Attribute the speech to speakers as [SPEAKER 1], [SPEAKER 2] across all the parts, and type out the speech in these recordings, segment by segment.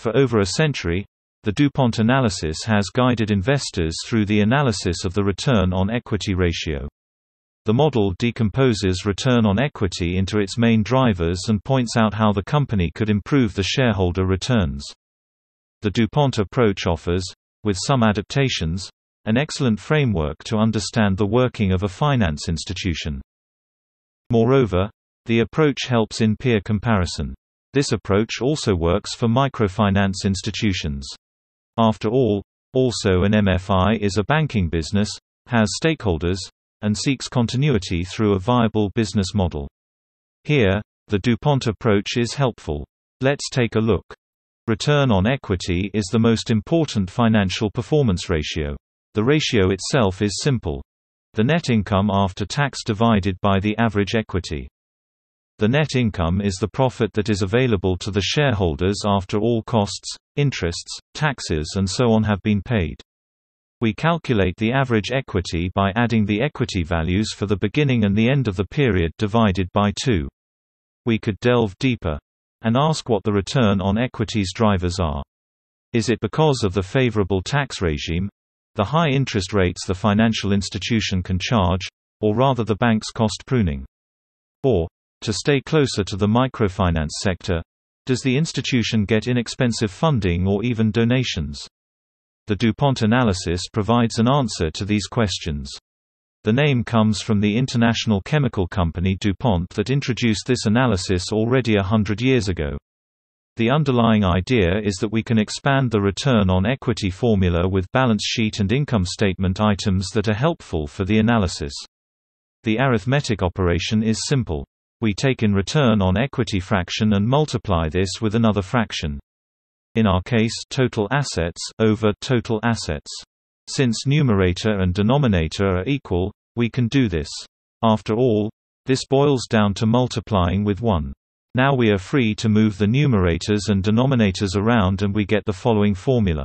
[SPEAKER 1] For over a century, the DuPont analysis has guided investors through the analysis of the return on equity ratio. The model decomposes return on equity into its main drivers and points out how the company could improve the shareholder returns. The DuPont approach offers, with some adaptations, an excellent framework to understand the working of a finance institution. Moreover, the approach helps in peer comparison. This approach also works for microfinance institutions. After all, also an MFI is a banking business, has stakeholders, and seeks continuity through a viable business model. Here, the DuPont approach is helpful. Let's take a look. Return on equity is the most important financial performance ratio. The ratio itself is simple. The net income after tax divided by the average equity. The net income is the profit that is available to the shareholders after all costs, interests, taxes and so on have been paid. We calculate the average equity by adding the equity values for the beginning and the end of the period divided by 2. We could delve deeper and ask what the return on equity's drivers are. Is it because of the favorable tax regime, the high interest rates the financial institution can charge, or rather the bank's cost pruning? Or, to stay closer to the microfinance sector, does the institution get inexpensive funding or even donations? The DuPont analysis provides an answer to these questions. The name comes from the international chemical company DuPont that introduced this analysis already 100 years ago. The underlying idea is that we can expand the return on equity formula with balance sheet and income statement items that are helpful for the analysis. The arithmetic operation is simple. We take in return on equity fraction and multiply this with another fraction. In our case, total assets over total assets. Since numerator and denominator are equal, we can do this. After all, this boils down to multiplying with 1. Now we are free to move the numerators and denominators around and we get the following formula.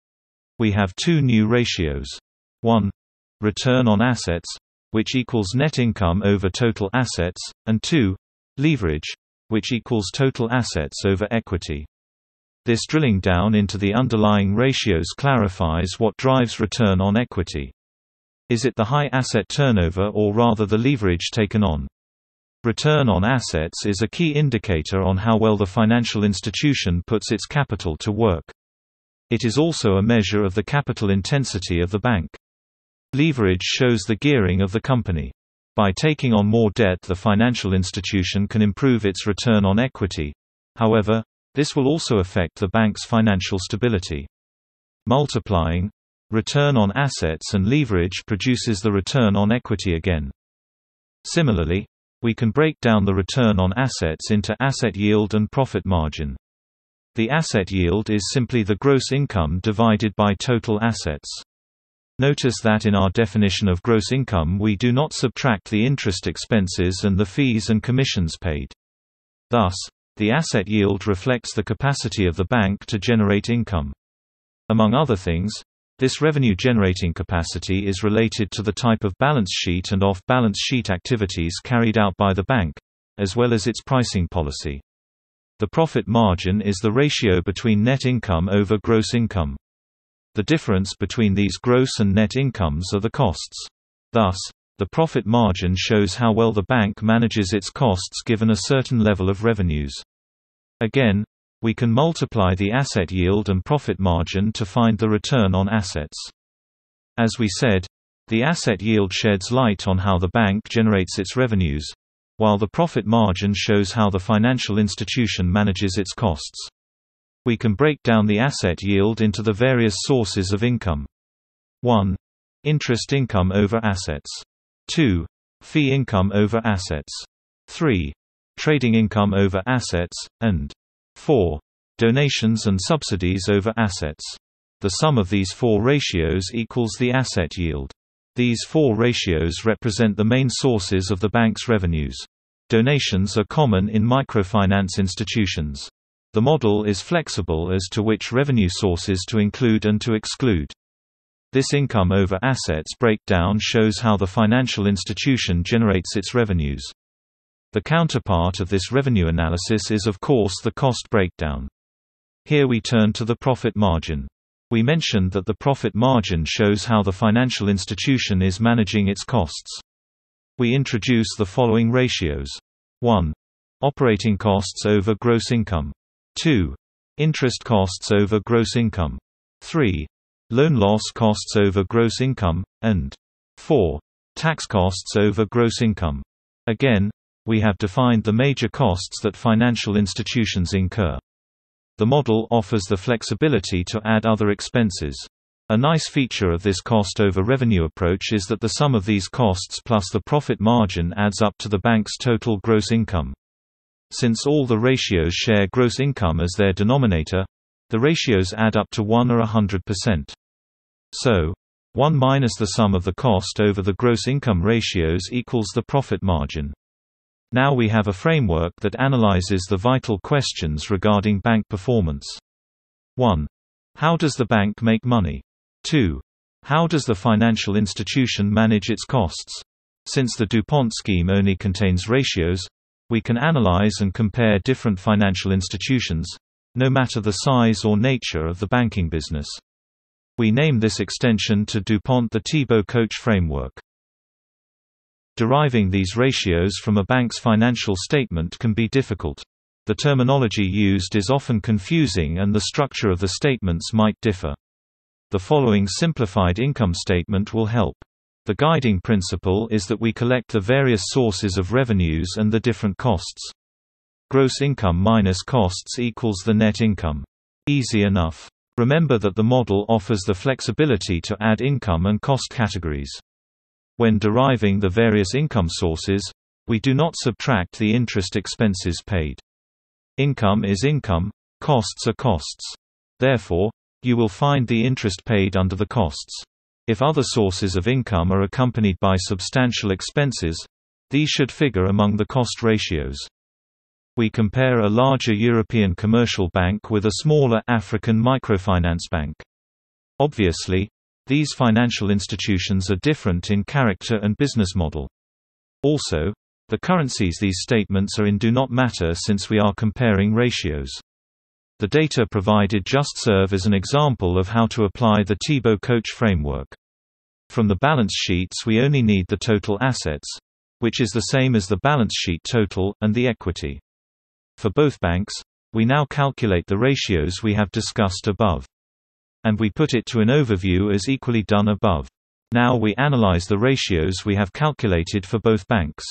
[SPEAKER 1] We have two new ratios. 1. Return on assets, which equals net income over total assets, and 2. Leverage, which equals total assets over equity. This drilling down into the underlying ratios clarifies what drives return on equity. Is it the high asset turnover or rather the leverage taken on? Return on assets is a key indicator on how well the financial institution puts its capital to work. It is also a measure of the capital intensity of the bank. Leverage shows the gearing of the company. By taking on more debt, the financial institution can improve its return on equity. However, this will also affect the bank's financial stability. Multiplying return on assets and leverage produces the return on equity again. Similarly, we can break down the return on assets into asset yield and profit margin. The asset yield is simply the gross income divided by total assets. Notice that in our definition of gross income we do not subtract the interest expenses and the fees and commissions paid. Thus, the asset yield reflects the capacity of the bank to generate income. Among other things, this revenue-generating capacity is related to the type of balance sheet and off-balance sheet activities carried out by the bank, as well as its pricing policy. The profit margin is the ratio between net income over gross income. The difference between these gross and net incomes are the costs. Thus, the profit margin shows how well the bank manages its costs given a certain level of revenues. Again, we can multiply the asset yield and profit margin to find the return on assets. As we said, the asset yield sheds light on how the bank generates its revenues, while the profit margin shows how the financial institution manages its costs. We can break down the asset yield into the various sources of income. 1. Interest income over assets. 2. Fee income over assets. 3. Trading income over assets, and 4. Donations and subsidies over assets. The sum of these four ratios equals the asset yield. These four ratios represent the main sources of the bank's revenues. Donations are common in microfinance institutions. The model is flexible as to which revenue sources to include and to exclude. This income over assets breakdown shows how the financial institution generates its revenues. The counterpart of this revenue analysis is of course the cost breakdown. Here we turn to the profit margin. We mentioned that the profit margin shows how the financial institution is managing its costs. We introduce the following ratios. 1. Operating costs over gross income. 2. Interest costs over gross income. 3. Loan loss costs over gross income, and 4. Tax costs over gross income. Again, we have defined the major costs that financial institutions incur. The model offers the flexibility to add other expenses. A nice feature of this cost over revenue approach is that the sum of these costs plus the profit margin adds up to the bank's total gross income. Since all the ratios share gross income as their denominator, the ratios add up to 1 or 100%. So, 1 minus the sum of the cost over the gross income ratios equals the profit margin. Now we have a framework that analyzes the vital questions regarding bank performance. 1. How does the bank make money? 2. How does the financial institution manage its costs? Since the DuPont scheme only contains ratios, we can analyze and compare different financial institutions, no matter the size or nature of the banking business. We name this extension to DuPont the Thibeault-Koch framework. Deriving these ratios from a bank's financial statement can be difficult. The terminology used is often confusing and the structure of the statements might differ. The following simplified income statement will help. The guiding principle is that we collect the various sources of revenues and the different costs. Gross income minus costs equals the net income. Easy enough. Remember that the model offers the flexibility to add income and cost categories. When deriving the various income sources, we do not subtract the interest expenses paid. Income is income, costs are costs. Therefore, you will find the interest paid under the costs. If other sources of income are accompanied by substantial expenses, these should figure among the cost ratios. We compare a larger European commercial bank with a smaller African microfinance bank. Obviously, these financial institutions are different in character and business model. Also, the currencies these statements are in do not matter since we are comparing ratios. The data provided just serve as an example of how to apply the Thibeault-Koch framework. From the balance sheets we only need the total assets, which is the same as the balance sheet total, and the equity. For both banks, we now calculate the ratios we have discussed above. And we put it to an overview as equally done above. Now we analyze the ratios we have calculated for both banks.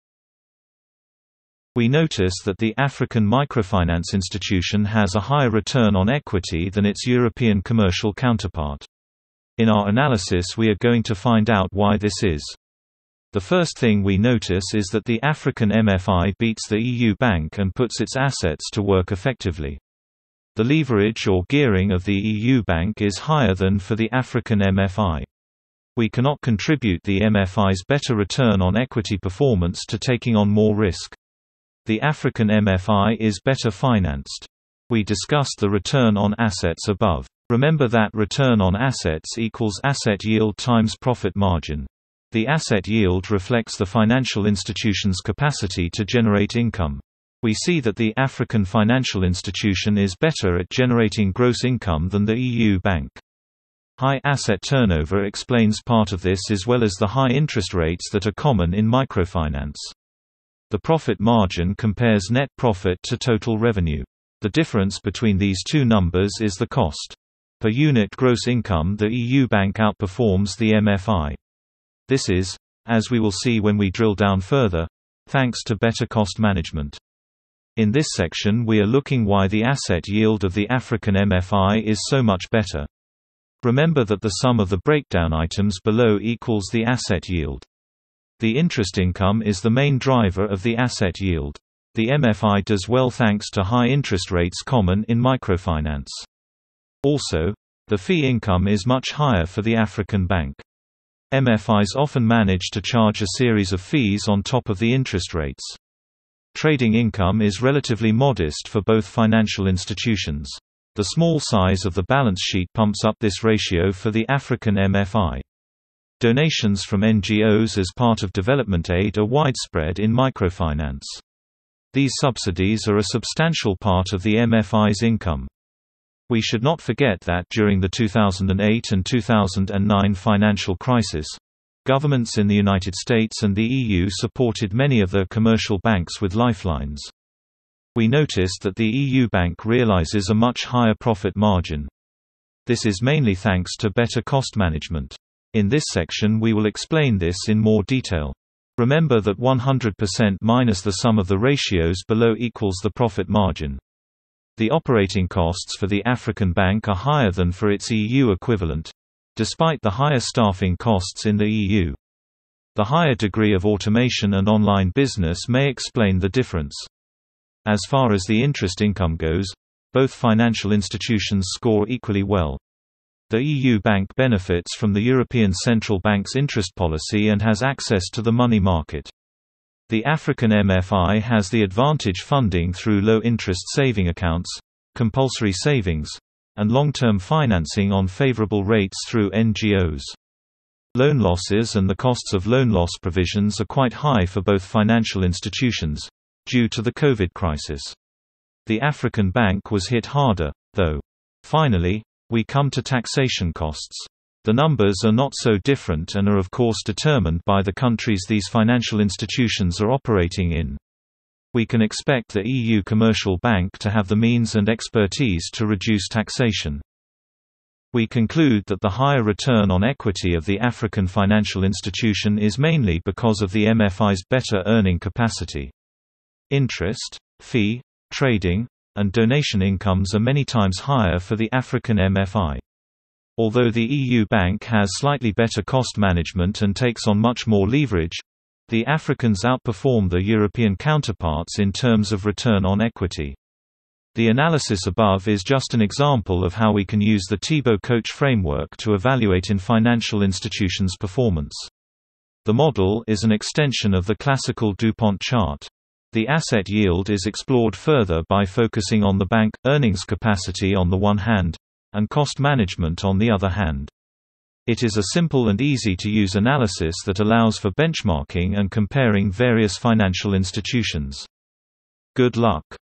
[SPEAKER 1] We notice that the African Microfinance Institution has a higher return on equity than its European commercial counterpart. In our analysis we are going to find out why this is. The first thing we notice is that the African MFI beats the EU bank and puts its assets to work effectively. The leverage or gearing of the EU bank is higher than for the African MFI. We cannot contribute the MFI's better return on equity performance to taking on more risk. The African MFI is better financed. We discussed the return on assets above. Remember that return on assets equals asset yield times profit margin. The asset yield reflects the financial institution's capacity to generate income. We see that the African financial institution is better at generating gross income than the EU bank. High asset turnover explains part of this as well as the high interest rates that are common in microfinance. The profit margin compares net profit to total revenue. The difference between these two numbers is the cost. Per unit gross income the EU bank outperforms the MFI. This is, as we will see when we drill down further, thanks to better cost management. In this section we are looking why the asset yield of the African MFI is so much better. Remember that the sum of the breakdown items below equals the asset yield. The interest income is the main driver of the asset yield. The MFI does well thanks to high interest rates common in microfinance. Also, the fee income is much higher for the African bank. MFIs often manage to charge a series of fees on top of the interest rates. Trading income is relatively modest for both financial institutions. The small size of the balance sheet pumps up this ratio for the African MFI. Donations from NGOs as part of development aid are widespread in microfinance. These subsidies are a substantial part of the MFI's income. We should not forget that during the 2008 and 2009 financial crisis, governments in the United States and the EU supported many of their commercial banks with lifelines. We noticed that the EU bank realizes a much higher profit margin. This is mainly thanks to better cost management. In this section we will explain this in more detail. Remember that 100% minus the sum of the ratios below equals the profit margin. The operating costs for the African bank are higher than for its EU equivalent, despite the higher staffing costs in the EU. The higher degree of automation and online business may explain the difference. As far as the interest income goes, both financial institutions score equally well. The EU bank benefits from the European Central Bank's interest policy and has access to the money market. The African MFI has the advantage funding through low-interest saving accounts, compulsory savings, and long-term financing on favorable rates through NGOs. Loan losses and the costs of loan loss provisions are quite high for both financial institutions, due to the COVID crisis. The African bank was hit harder, though. Finally, we come to taxation costs. The numbers are not so different and are of course determined by the countries these financial institutions are operating in. We can expect the EU commercial bank to have the means and expertise to reduce taxation. We conclude that the higher return on equity of the African financial institution is mainly because of the MFI's better earning capacity. Interest, fee, trading, and donation incomes are many times higher for the African MFI. Although the EU bank has slightly better cost management and takes on much more leverage, the Africans outperform their European counterparts in terms of return on equity. The analysis above is just an example of how we can use the Thibeault-Koch framework to evaluate in financial institutions' performance. The model is an extension of the classical Dupont chart. The asset yield is explored further by focusing on the bank earnings capacity on the one hand, and cost management on the other hand. It is a simple and easy-to-use analysis that allows for benchmarking and comparing various financial institutions. Good luck.